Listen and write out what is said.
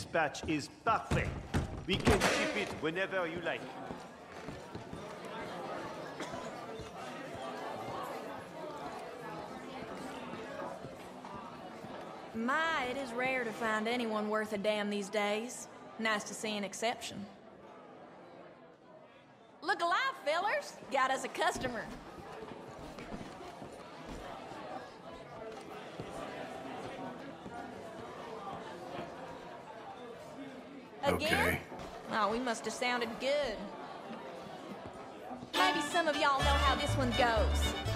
dispatch is perfect. We can ship it whenever you like. My, it is rare to find anyone worth a damn these days. Nice to see an exception. Look alive, fellers! Got us a customer. Again? Okay. Oh, we must have sounded good. Maybe some of y'all know how this one goes.